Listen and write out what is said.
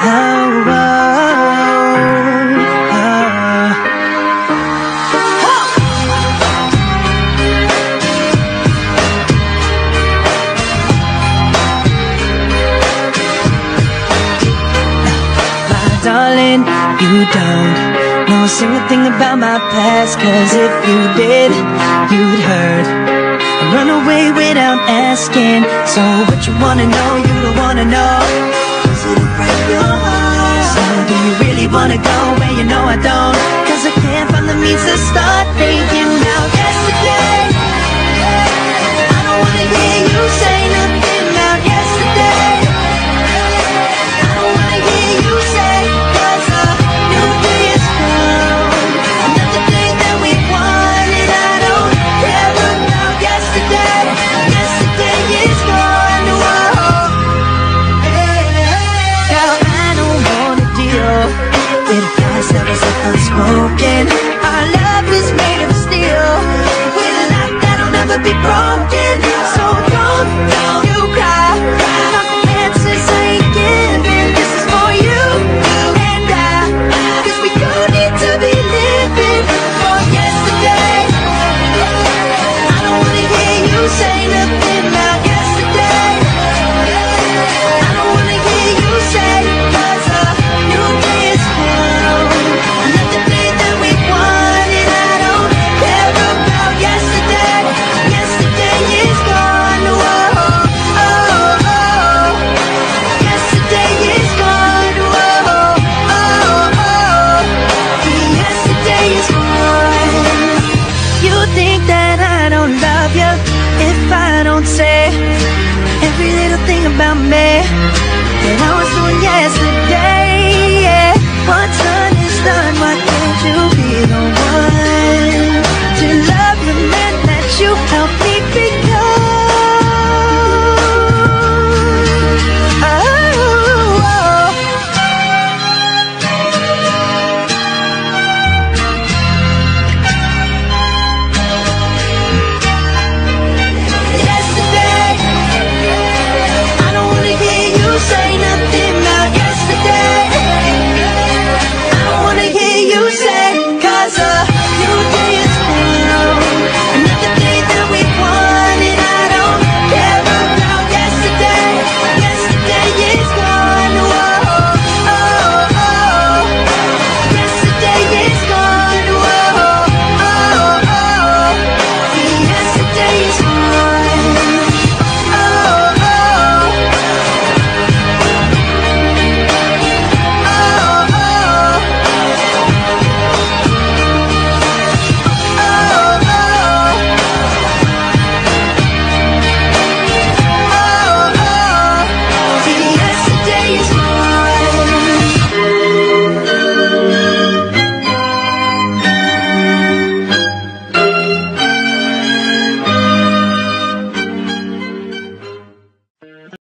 Darling, you don't know a single thing about my past, 'cause if you did, you'd hurt and run away without asking. So what you wanna know, you don't wanna know. Does it break your heart? So do you really wanna go where you know I don't? 'Cause I can't find the means to start thinking about yesterday. I don't wanna hear you say nothing about yesterday. I don't wanna hear you say, 'cause a new day is come, another day that we wanted. I don't care about yesterday. Yesterday is gone. Whoa. Girl, I don't wanna deal with a past that was left unspoken. Our love is made of steel, with a life that'll never be broken. So don't you cry. My answers I ain't giving. This is for you and I, 'cause we don't need to be living for yesterday. I don't wanna hear you say nothing about yesterday. I don't wanna hear you say, 'cause a new day is come, another day that we wanted. I don't care about yesterday. Yesterday is gone. Whoa, oh, oh. Yesterday is gone. Whoa, oh, oh. Yesterday is gone. You think that I don't love you if I don't say every little thing about me that I was doing yesterday. Yeah. What's done is done. Why can't you be the one?